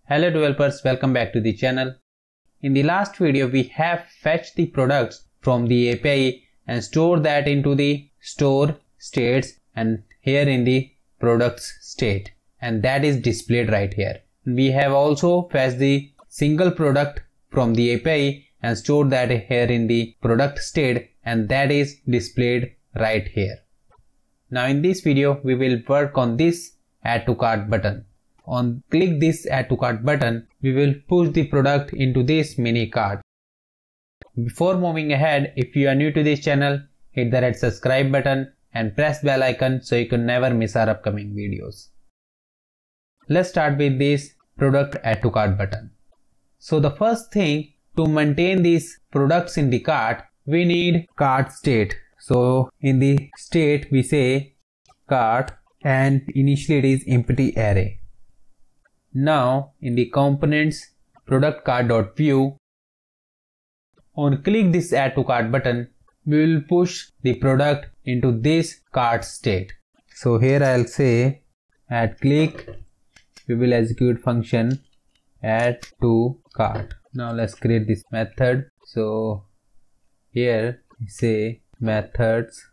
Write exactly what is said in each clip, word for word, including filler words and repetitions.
Hello developers, welcome back to the channel. In the last video we have fetched the products from the A P I and stored that into the store states and here in the products state, and that is displayed right here. We have also fetched the single product from the A P I and stored that here in the product state, and that is displayed right here. Now in this video we will work on this add to cart button. On click this add to cart button, we will push the product into this mini cart. Before moving ahead, if you are new to this channel, hit the red subscribe button and press bell icon so you can never miss our upcoming videos. Let's start with this product add to cart button. So the first thing, to maintain these products in the cart, we need cart state. So in the state we say cart and initially it is empty array. Now in the components product cart.view, on click this add to cart button, we will push the product into this cart state. So here I'll say at click we will execute function add to cart. Now let's create this method. So here we say methods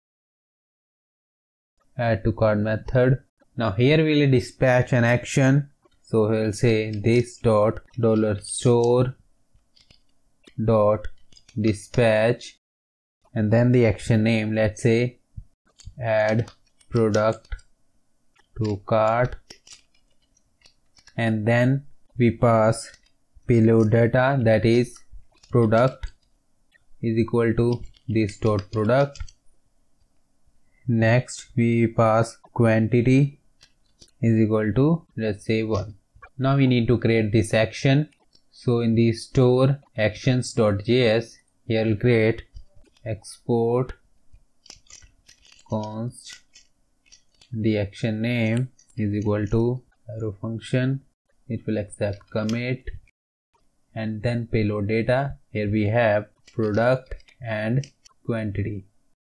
add to cart method. Now here we will dispatch an action. So we'll say this dot dollar store dot dispatch and then the action name, let's say add product to cart, and then we pass payload data, that is product is equal to this dot product. Next we pass quantity is equal to, let's say one. Now we need to create this action. So in the store actions.js, here we'll create export const, the action name is equal to arrow function, it will accept commit, and then payload data, here we have product and quantity.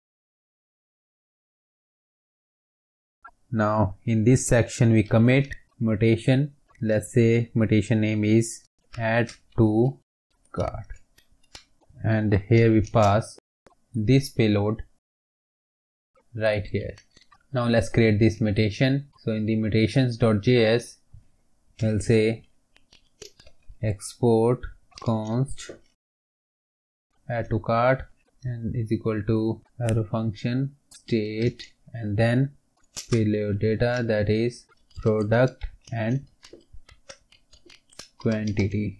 Now in this section we commit mutation, let's say mutation name is add to cart, and here we pass this payload right here. Now let's create this mutation. So in the mutations.js, we'll say export const add to cart and is equal to arrow function state and then payload data, that is product and quantity.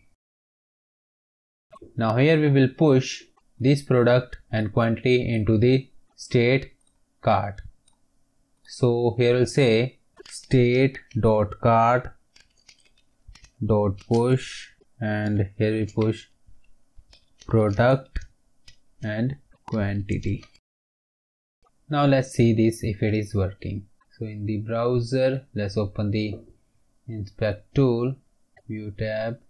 Now here we will push this product and quantity into the state cart. So here we'll say state dot cart dot push, and here we push product and quantity. Now let's see this if it is working. So in the browser, let's open the inspect tool, view tab,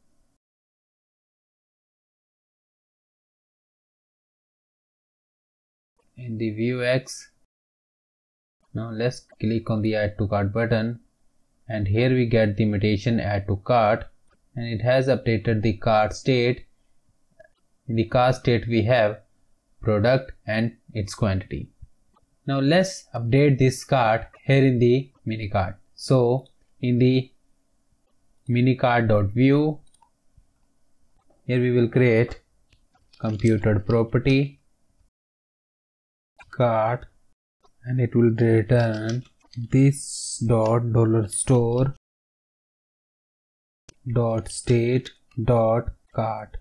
in the Vuex. Now let's click on the add to cart button, and here we get the mutation add to cart, and it has updated the cart state. In the cart state we have product and its quantity. Now let's update this cart here in the minicard. So in the minicard.view, here we will create computed property cart, and it will return this dot dollar store dot state dot cart.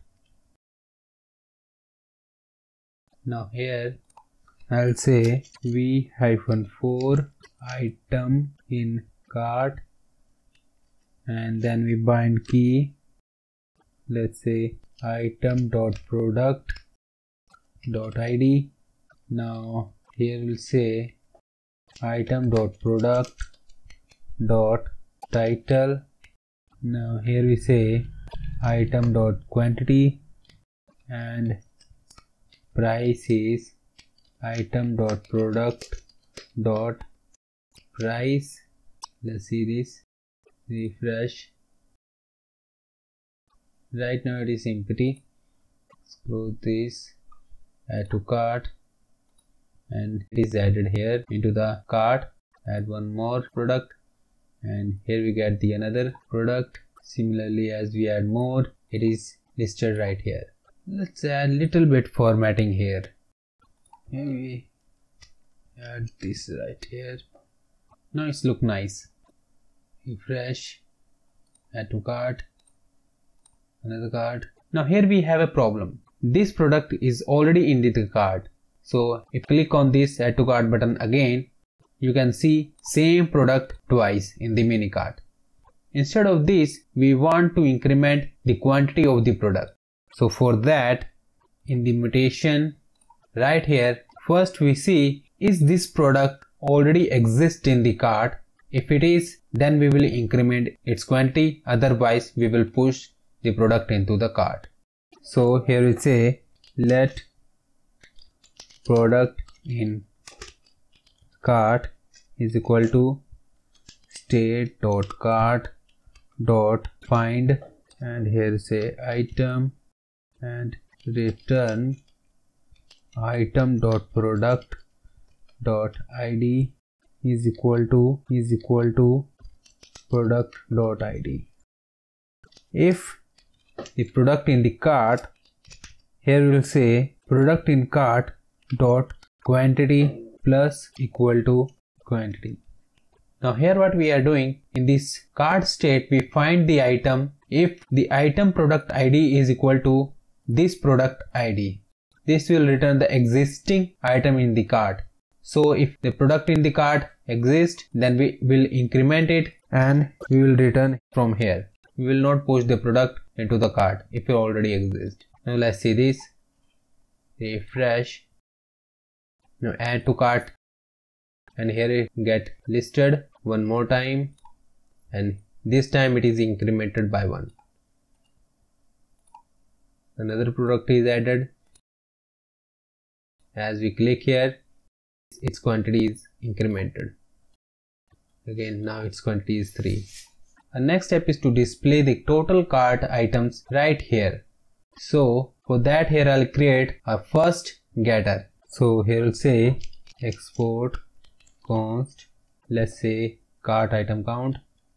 Now here I'll say v hyphen four item in cart, and then we bind key, let's say item dot product dot id. Now here we'll say item dot product dot title. Now here we say item dot quantity, and price is item dot product dot price. Let's see this, refresh, Right now it is empty. Close this, add to cart, and it is added here into the cart. Add one more product, and here we get the another product. Similarly, as we add more, it is listed right here. Let's add little bit formatting here. Maybe add this right here. Now it's look nice. Refresh, add to cart, another cart. Now here we have a problem. This product is already in the cart. So if you click on this add to cart button again, you can see same product twice in the mini cart. Instead of this, we want to increment the quantity of the product. So for that, in the mutation right here, first we see, is this product already exist in the cart? If it is, then we will increment its quantity, otherwise we will push the product into the cart. So here we say let product in cart is equal to state dot cart dot find, and here say item, and return item dot product dot id is equal to is equal to product dot id. If the product in the cart, here we will say product in cart dot quantity plus equal to quantity. Now here what we are doing, in this cart state we find the item if the item product id is equal to this product id. This will return the existing item in the cart. So if the product in the cart exists, then we will increment it and we will return from here. We will not push the product into the cart if it already exists. Now let's see this. Refresh. Now add to cart, and here it get listed one more time, and this time it is incremented by one. Another product is added. As we click here, its quantity is incremented. Again, now its quantity is three. Our next step is to display the total cart items right here. So for that, here I'll create a first getter. So here we'll say export const, let's say cart item count,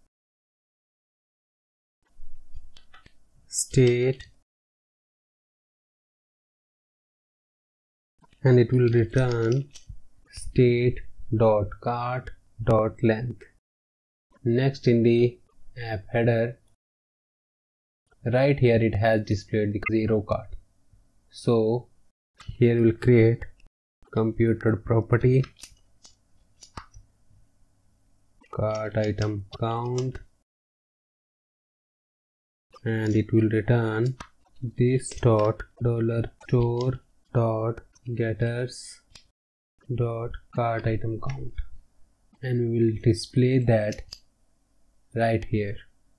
state, and it will return state dot cart dot length. Next, in the app header, right here it has displayed the zero cart. So here we'll create computed property cart item count, and it will return this dot dollar store dot getters dot cart item count, and we will display that right here.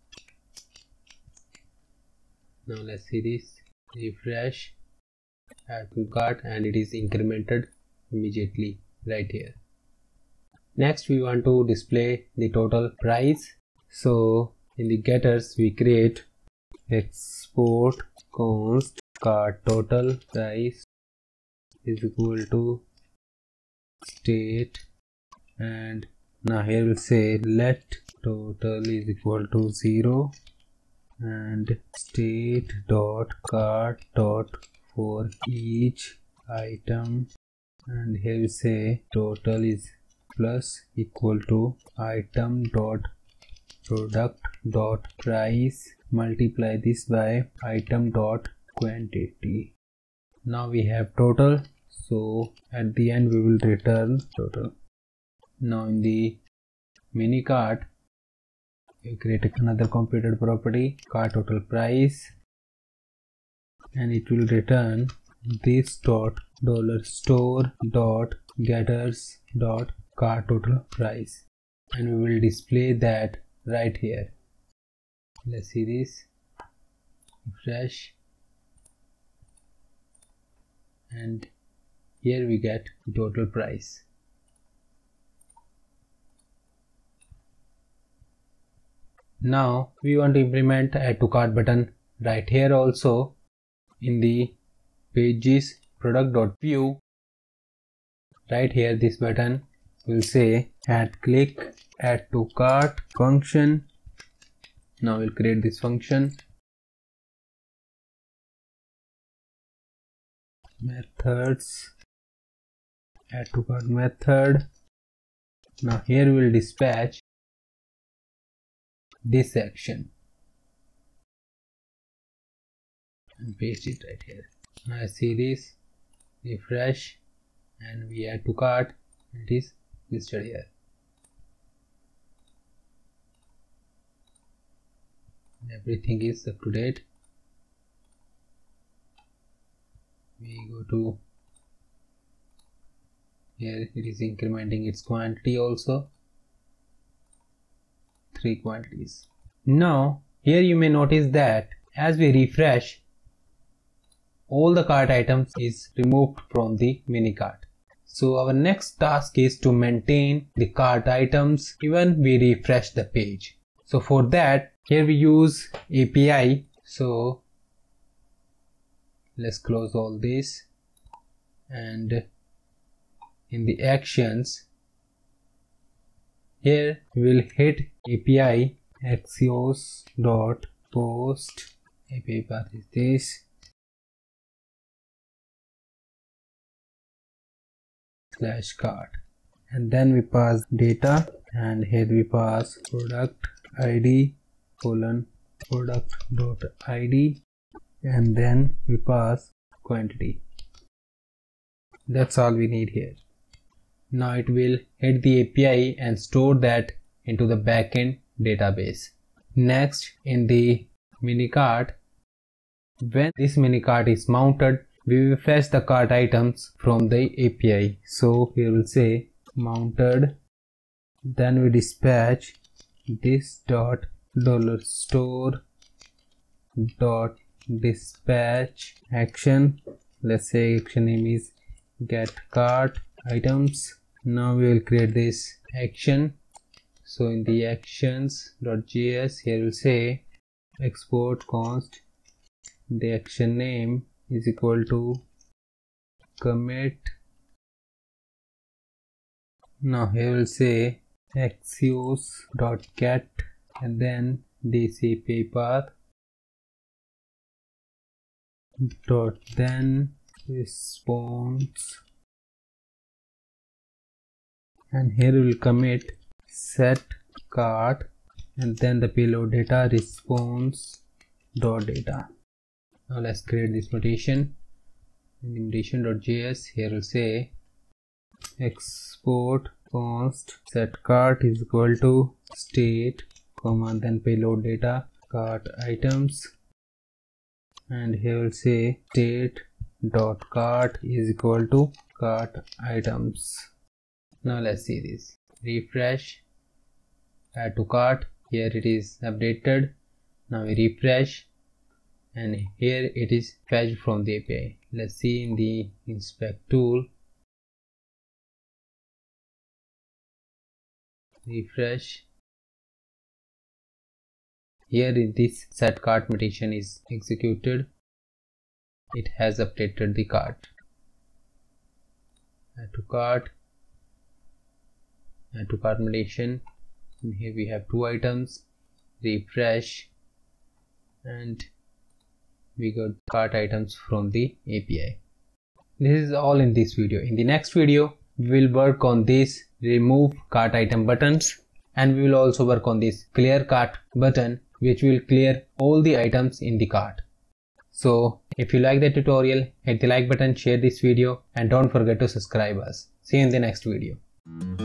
Now let's see this. Refresh, add to cart, and it is incremented immediately right here. Next, we want to display the total price. So in the getters we create export const cart total price is equal to state, and now here we'll say let total is equal to zero and state dot cart dot for each item, and here we say total is plus equal to item dot product dot price, multiply this by item dot quantity. Now we have total, so at the end we will return total. Now in the mini cart we create another computed property cart total price, and it will return this dot dollar store dot getters dot cart total price, and we will display that right here. Let's see this. Refresh, and here we get the total price. Now we want to implement add to cart button right here also in the pages product.view, right here this button will say add click, add to cart function. Now we'll create this function. Methods, add to cart method. Now here we will dispatch this action and paste it right here. Now I see this, refresh, and we add to cart. It is listed here. Everything is up to date. We go to here, it is incrementing its quantity also, three quantities. Now here you may notice that as we refresh, all the cart items is removed from the minicart. So our next task is to maintain the cart items even we refresh the page. So for that, here we use A P I. So let's close all this, and in the actions here we will hit A P I axios dot post. A P I path is this, slash cart, and then we pass data, and here we pass product id colon product dot id, and then we pass quantity. That's all we need here. Now it will hit the A P I and store that into the backend database. Next, in the minicart, when this minicart is mounted, we will fetch the cart items from the A P I. So here we'll say mounted, then we dispatch this dot dollar store dot dispatch action. Let's say action name is get cart items. Now we will create this action. So in the actions.js, here we'll say export const, the action name is equal to commit. Now here we'll say axios.get, and then this A P I path dot then response, and here we will commit set cart, and then the payload data response dot data. Now let's create this notation. In the notation.js, here we'll say export const set cart is equal to state comma then payload data cart items, and here we'll say state dot cart is equal to cart items. Now let's see this. Refresh, add to cart. Here it is updated. Now we refresh, and here it is fetched from the A P I. Let's see in the inspect tool. Refresh. Here this set cart mutation is executed. It has updated the cart. Add to cart. Add to cart mutation. And here we have two items. Refresh, and we got cart items from the A P I. This is all in this video. In the next video, we will work on this remove cart item buttons, and we will also work on this clear cart button, which will clear all the items in the cart. So if you like the tutorial, hit the like button, share this video, and don't forget to subscribe us. See you in the next video.